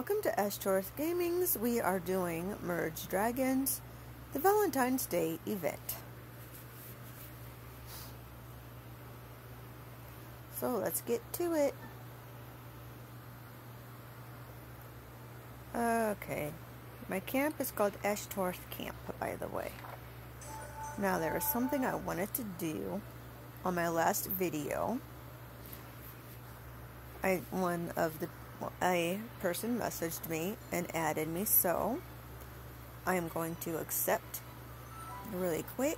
welcome to Ashtoreth Gaming's. We are doing Merge Dragons, the Valentine's Day event. So let's get to it. Okay, my camp is called Ashtoreth Camp, by the way. Now there is something I wanted to do on my last video. A person messaged me and added me, so I am going to accept really quick.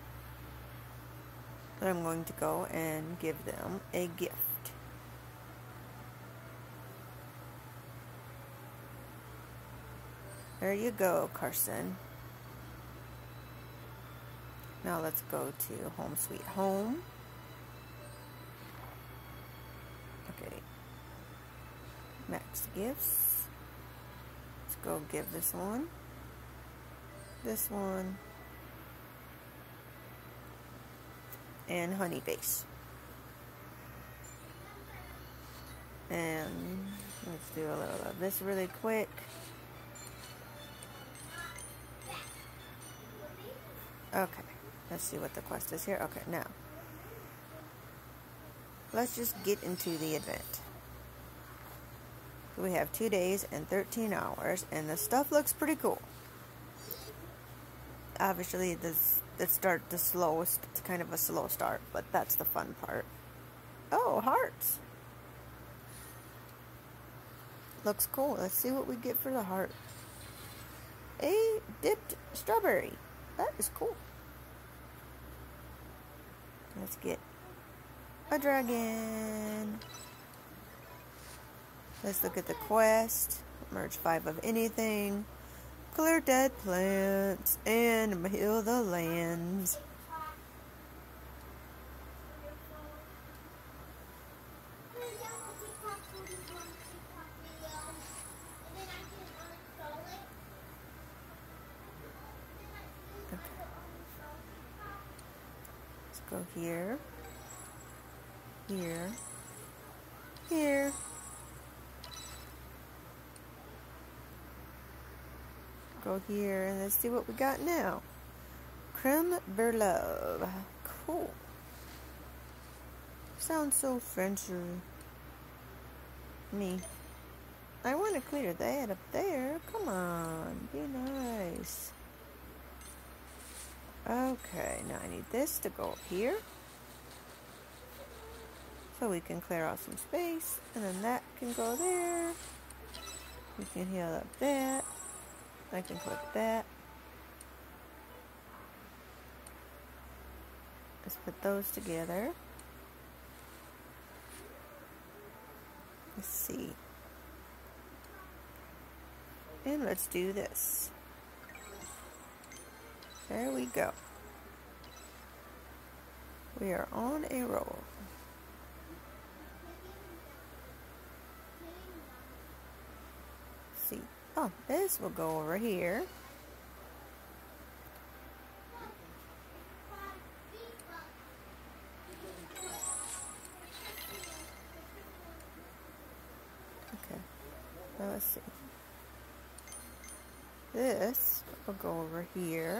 But I'm going to go and give them a gift. There you go, Carson. Now let's go to Home Sweet Home. Okay. Max gifts. Let's go give this one, and Honey Base. And let's do a little of this really quick. Okay, let's see what the quest is here. Okay, now let's just get into the event. We have 2 days and 13 hours, and the stuff looks pretty cool. Obviously, it's the slowest. It's kind of a slow start, but that's the fun part. Oh, hearts! Looks cool. Let's see what we get for the heart. A dipped strawberry. That is cool. Let's get a dragon. Let's look at the quest. Merge 5 of anything. Clear dead plants and heal the lands. Okay. Let's go here. Here. Here. Go here and let's see what we got now. Creme Berlove. Cool. Sounds so Frenchy. Me. I want to clear that up there. Come on. Be nice. Okay. Now I need this to go up here. So we can clear out some space. And then that can go there. We can heal up that. I can click that. Let's put those together. Let's see. And let's do this. There we go. We are on a roll. Let's see. Oh, this will go over here. Okay, now let's see. This will go over here.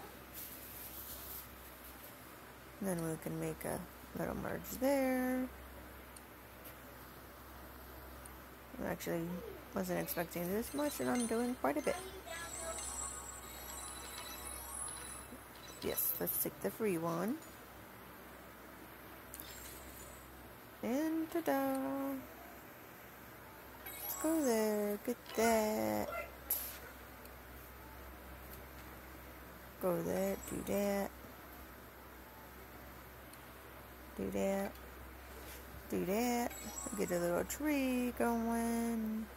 And then we can make a little merge there. I actually wasn't expecting this much, and I'm doing quite a bit. Yes, let's take the free one. And ta-da! Let's go there, get that. Go there, do that. Do that. Do that. Get a little tree going.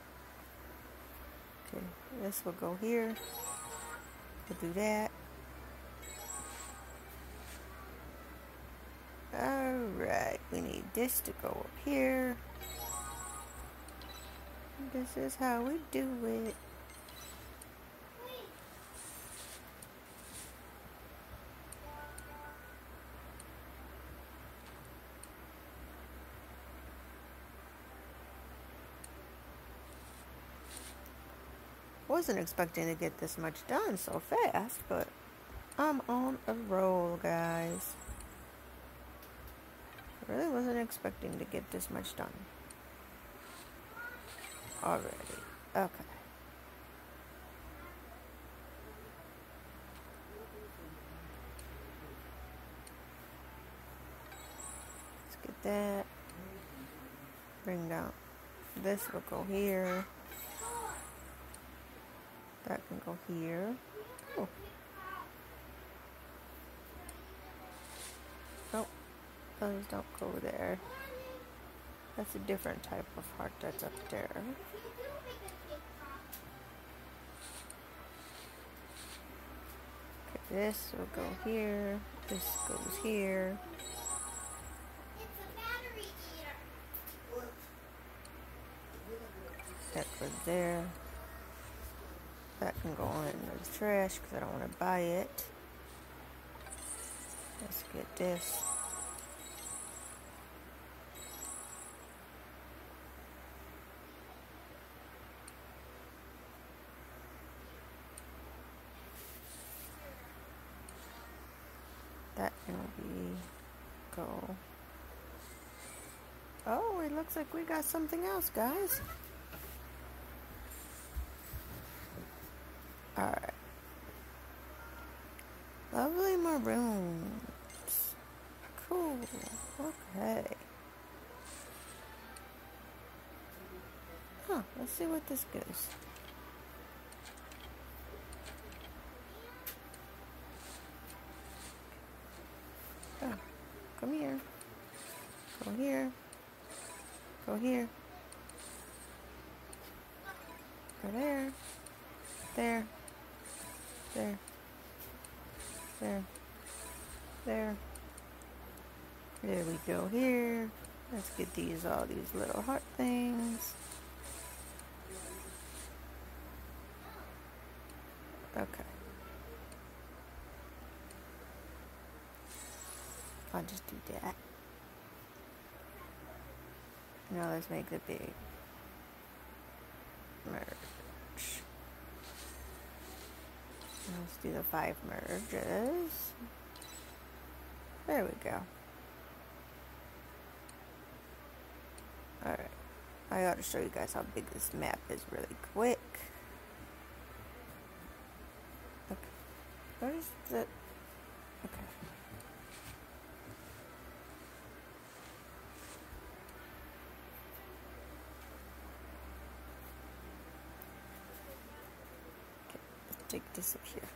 Okay, this will go here. We'll do that. Alright, we need this to go up here. This is how we do it. Wasn't expecting to get this much done so fast, but I'm on a roll, guys. I really wasn't expecting to get this much done already. Okay. Let's get that. Bring down. This will go here. That can go here. Oh. Nope. Those don't go there. That's a different type of heart that's up there. Okay, this will go here. This goes here. That goes there. That can go in the trash because I don't want to buy it. Let's get this. That can go. Oh, it looks like we got something else, guys. Alright. Lovely maroons. Cool. Okay. Huh, let's see what this goes. Oh, come here. Go here. Go here. Go there. There. There. There. There. There we go here. Let's get all these little heart things. Okay. I'll just do that. Now let's make the big merge. Let's do the 5 merges. There we go. Alright. I ought to show you guys how big this map is really quick. Okay. Where's the... Okay. Take this up here.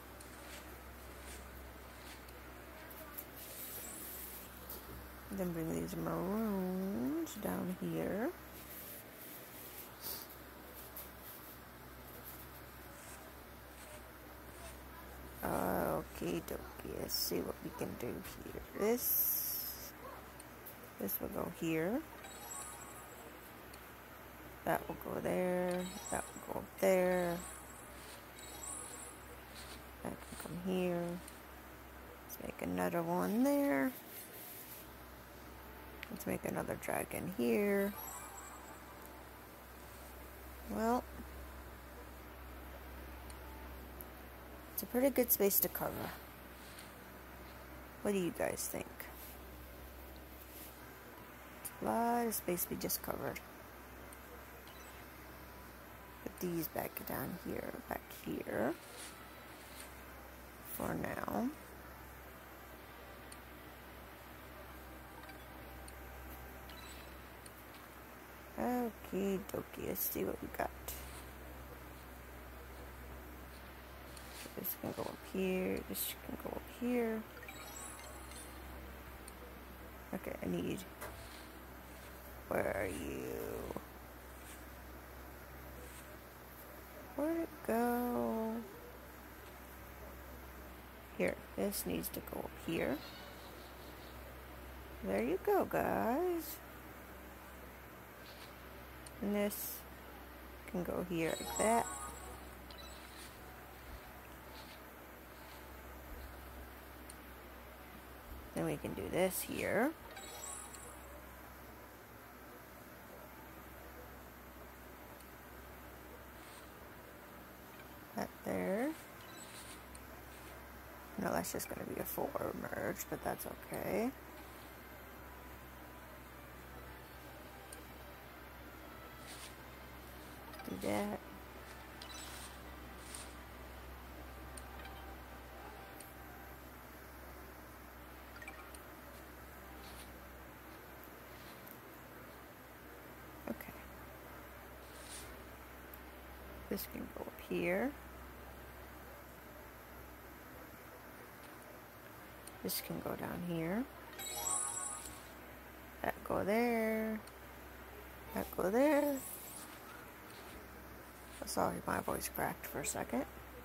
Then bring these maroons down here. Okie dokie. Let's see what we can do here. This will go here. That will go there. That will go up there. That can come here. Let's make another one there. Let's make another dragon here. Well, it's a pretty good space to cover. What do you guys think? A lot of space we just covered. Put these back down here, back here. For now. Okie dokie, let's see what we got. This can go up here, this can go up here. Okay, I need... Where are you? Where'd it go? Here, this needs to go up here. There you go, guys. And this can go here like that. Then we can do this here. No, that's just going to be a 4 merge, but that's okay. Do that. Okay. This can go up here. This can go down here. That go there. That go there. Sorry, my voice cracked for a second.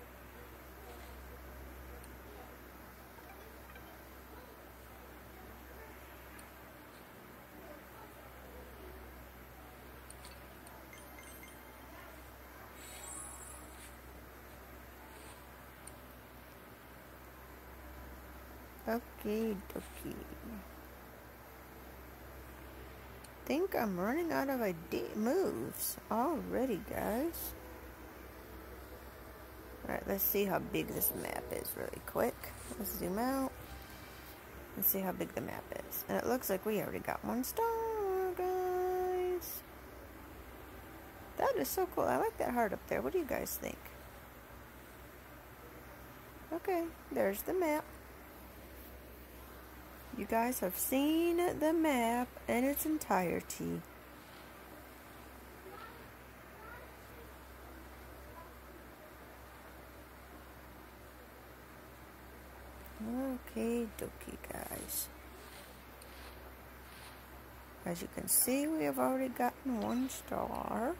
Okie dokie. Think I'm running out of moves already, guys. Alright, let's see how big this map is really quick. Let's zoom out and see how big the map is. And it looks like we already got 1 star, guys. That is so cool. I like that heart up there. What do you guys think? Okay, there's the map. You guys have seen the map in its entirety. Okay, dokie, guys. As you can see, we have already gotten 1 star,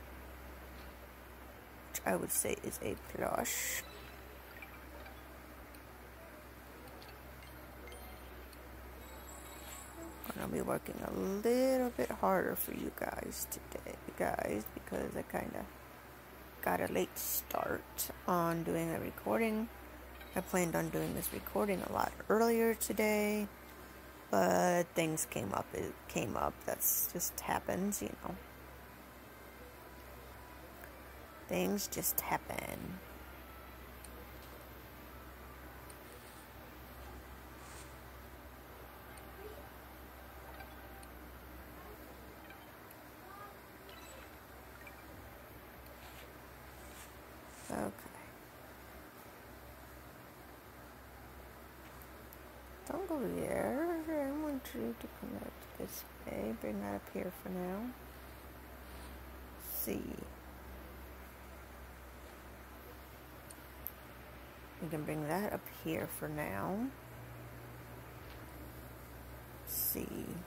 which I would say is a plush. I'm gonna be working a little bit harder for you guys today, guys, because I kind of got a late start on doing the recording. I planned on doing this recording a lot earlier today, but things came up. It came up. That's just happens, you know. Things just happen. Okay. Don't go there. I want you to come out this way. Bring that up here for now. See. We can bring that up here for now. See.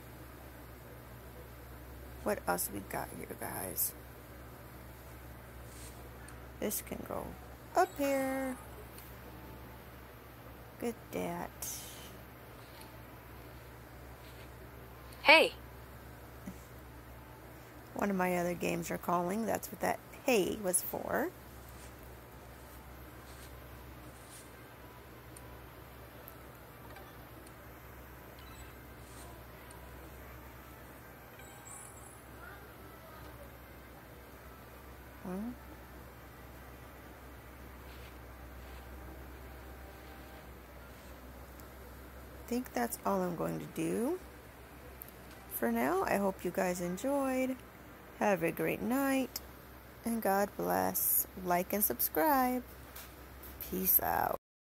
What else we got here, guys? This can go up here. Good that. Hey. One of my other games are calling. That's what that hey was for. I think that's all I'm going to do for now. I hope you guys enjoyed. Have a great night, and God bless. Like and subscribe. Peace out.